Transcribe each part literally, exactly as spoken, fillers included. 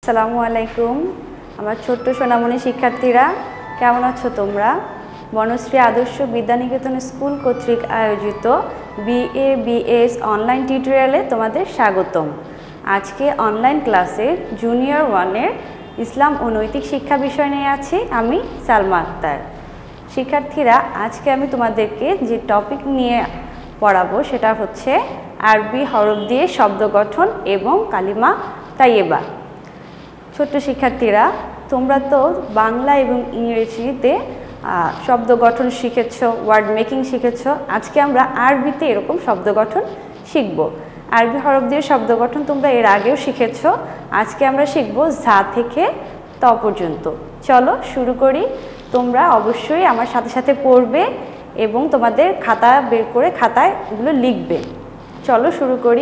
আসসালামু আলাইকুম আমার ছোট্ট সোনামণি শিক্ষার্থীরা, কেমন আছো তোমরা? বনশ্রী আদর্শ বিদ্যানিকেতন স্কুল কর্তৃক আয়োজিত বিএ বিএস অনলাইন টিউটোরিয়ালে তোমাদের স্বাগতম। আজকে অনলাইন ক্লাসে জুনিয়র ওয়ানের ইসলাম ও নৈতিক শিক্ষা বিষয় নিয়ে আছি আমি সালমা আক্তার। শিক্ষার্থীরা, আজকে আমি তোমাদেরকে যে টপিক নিয়ে পড়াবো সেটা হচ্ছে আরবি হরফ দিয়ে শব্দ গঠন এবং কালিমা তাইয়েবা। ছোট্ট শিক্ষার্থীরা, তোমরা তো বাংলা এবং ইংরেজিতে শব্দ গঠন শিখেছ, ওয়ার্ড মেকিং শিখেছ। আজকে আমরা আরবিতে এরকম শব্দ গঠন শিখব। আরবি হরফ দিয়ে শব্দ গঠন তোমরা এর আগেও শিখেছ। আজকে আমরা শিখব ঝা থেকে ত পর্যন্ত। চলো শুরু করি। তোমরা অবশ্যই আমার সাথে সাথে পড়বে এবং তোমাদের খাতা বের করে খাতায় এগুলো লিখবে। চলো শুরু করি।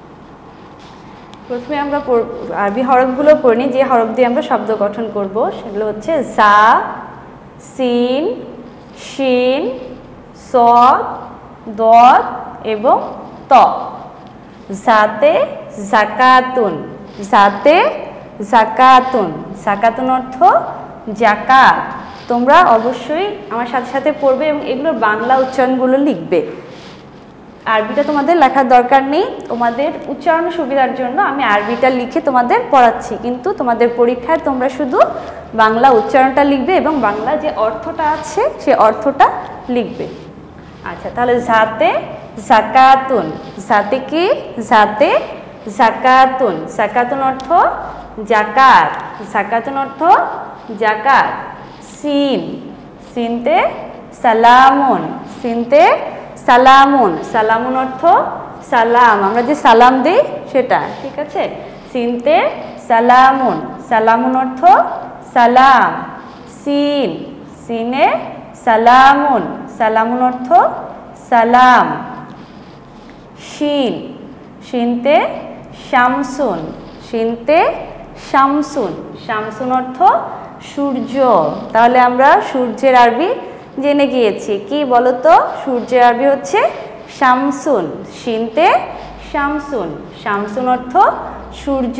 প্রথমে আমরা আরবি হরফগুলো পড়ে নিই, যে হরফ দিয়ে আমরা শব্দ গঠন করব সেগুলো হচ্ছে জা, সিন, শিন, সদ, দদ এবং ত। জাতে জাকাতুন, জাতে জাকাতুন, জাকাতুন অর্থ জাকাত। তোমরা অবশ্যই আমার সাথে সাথে পড়বে এবং এগুলোর বাংলা উচ্চারণগুলো লিখবে। আরবিটা তোমাদের লেখার দরকার নেই, তোমাদের উচ্চারণের সুবিধার জন্য আমি আরবিটা লিখে তোমাদের পড়াচ্ছি, কিন্তু তোমাদের পরীক্ষায় তোমরা শুধু বাংলা উচ্চারণটা লিখবে এবং বাংলা যে অর্থটা আছে সে অর্থটা লিখবে। আচ্ছা, তাহলে জাতে জাকাতুন, জাতে কি? জাতে জাকাতুন, জাকাতুন অর্থ জাকাত, জাকাতুন অর্থ জাকাত। সিন, সিনতে সালামুন, সিনতে সালামুন, সালামুন অর্থ সালাম, আমরা যে সালাম দিই সেটা, ঠিক আছে? সিনতে সালামুন, সালামুন অর্থ সালাম। সিন, সিনে সালামুন, সালামুন অর্থ সালাম। শিন, শিনতে শামসুন, শিনতে শামসুন, শামসুন অর্থ সূর্য। তাহলে আমরা সূর্যের আরবি জেনে গিয়েছি। কি বলো তো? সূর্যের আরবি হচ্ছে শামসুন, শিনতে শামসুন, শামসুন অর্থ সূর্য।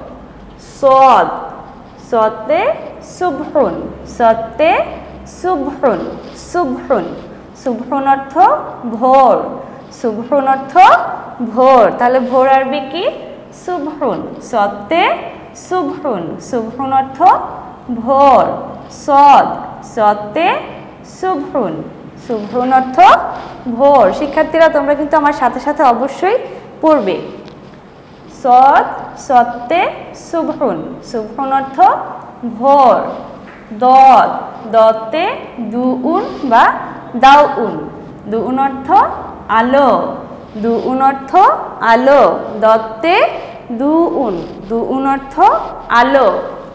সদ, সতে সুবহুন, সতে সুবহুন, সুবহুন, সুবহুন অর্থ ভোর, সুবহুন অর্থ ভোর। তাহলে ভোর আরবি কি? সুবহুন, সতে সুবহুন, সুবহুন অর্থ ভোর। সদ, সতে সুবহুন, সুবহুন অর্থ ভোর। শিক্ষার্থীরা, তোমরা কিন্তু আমার সাথে সাথে অবশ্যই পড়বে। সদ, সতে সুবহুন, সুবহুন অর্থ ভোর। দদ, দতে দুউন বা দাউন, দুউন অর্থ আলো, দুউন অর্থ আলো। দতে দুউন, দুউন অর্থ আলো।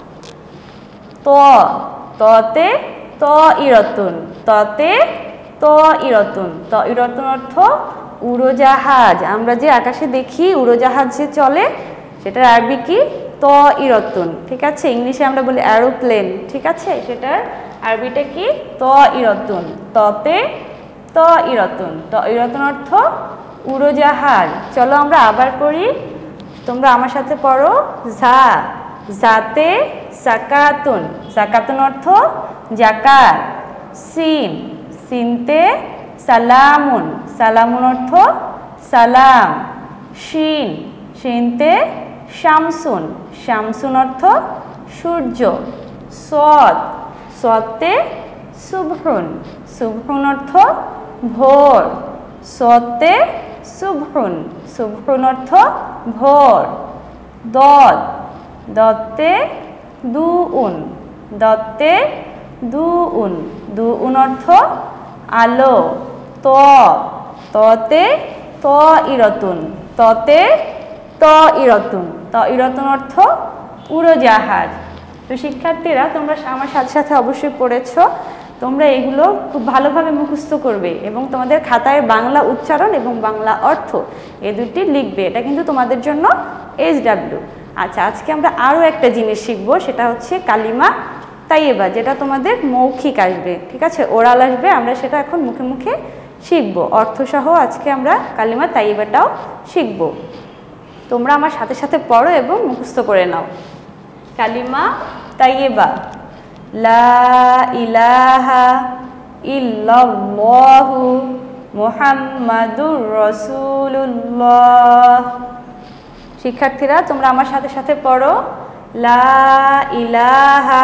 ত, ততে ত ইরতুন, ততে ত ইরতুন, ত ইরতুন অর্থ উড়োজাহাজ। আমরা যে আকাশে দেখি উড়োজাহাজ যে চলে সেটার আরবি কি? ত ইরতুন, ঠিক আছে? ইংলিশে আমরা বলি অ্যারোপ্লেন, ঠিক আছে? সেটার আরবিটা কি? ত ইরতুন, ততে ত ইরতুন, ত ইরতুন অর্থ উড়োজাহাজ। চলো আমরা আবার করি, তোমরা আমার সাথে পড়ো। ঝা, জাতে জাকাতুন, জাকাতুন অর্থ জাকাত। সিন, সিনতে সালামুন, সালামুন অর্থ সালাম। শিন, শিনতে শামসুন, শামসুন অর্থ সূর্য। সদ, সতে সুবহুন, সুবহুন অর্থ ভোর, সতে সুবহুন, সুবহুন অর্থ ভোর। দদ, দতে দুউন, দতে দুউন, দুউন অর্থ আলো। ত, ততে ত ইরতুন, ততে ত ইরতুন, ত ইরতুন অর্থ উড়োজাহাজ। তো শিক্ষার্থীরা, তোমরা আমার সাথে সাথে অবশ্যই পড়েছ। তোমরা এগুলো খুব ভালোভাবে মুখস্থ করবে এবং তোমাদের খাতায় বাংলা উচ্চারণ এবং বাংলা অর্থ এই দুটি লিখবে। এটা কিন্তু তোমাদের জন্য এইচ ডাব্লিউ। আচ্ছা, আজকে আমরা আরও একটা জিনিস শিখবো, সেটা হচ্ছে কালিমা তাইয়েবা, যেটা তোমাদের মৌখিক আসবে, ঠিক আছে? ওরাল আসবে, আমরা সেটা এখন মুখে মুখে শিখবো অর্থসহ। আজকে আমরা কালিমা তাইয়েবাটাও শিখবো। তোমরা আমার সাথে সাথে পড়ো এবং মুখস্থ করে নাও। কালিমা তাইয়্যিবা, লা ইলাহা ইল্লাল্লাহু মুহাম্মাদুর রাসূলুল্লাহ। শিক্ষার্থীরা তোমরা আমার সাথে সাথে পড়ো, লা ইলাহা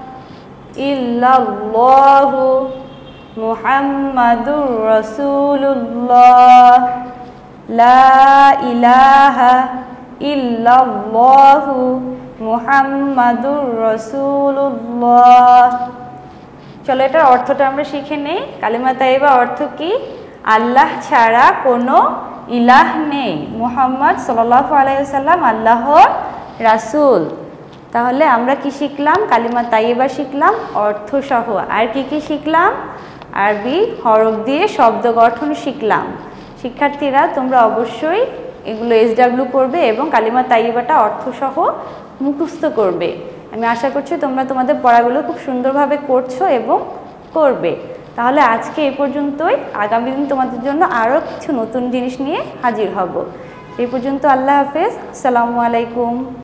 ইল্লাল্লাহু মুহাম্মাদুর রাসূলুল্লাহ, লা ইলাহা ইল্লাল্লাহু মুহাম্মাদুর রাসূলুল্লাহ। চলো এটার অর্থটা আমরা শিখে নেই। কালিমা তাইয়্যিবা অর্থ কি? আল্লাহ ছাড়া কোনো ইলাহ নেই, মুহাম্মদ সাল্লাল্লাহু আলাইহি ওয়াসাল্লাম আল্লাহর রাসূল। তাহলে আমরা কি শিখলাম? কালিমা তাইয়্যিবা শিখলাম অর্থ সহ। আর কি কি শিখলাম? আরবি হরফ দিয়ে শব্দ গঠন শিখলাম। শিক্ষার্থীরা তোমরা অবশ্যই এগুলো এসডাব্লিউ করবে এবং কালিমা তাইয়্যিবাটা অর্থ সহ মুখস্থ করবে। আমি আশা করছি তোমরা তোমাদের পড়াগুলো খুব সুন্দরভাবে করছো এবং করবে। তাহলে আজকে এই পর্যন্তই। আগামী দিন তোমাদের জন্য আরও কিছু নতুন জিনিস নিয়ে হাজির হব। এই পর্যন্ত আল্লাহ হাফেজ, আসসালামু আলাইকুম।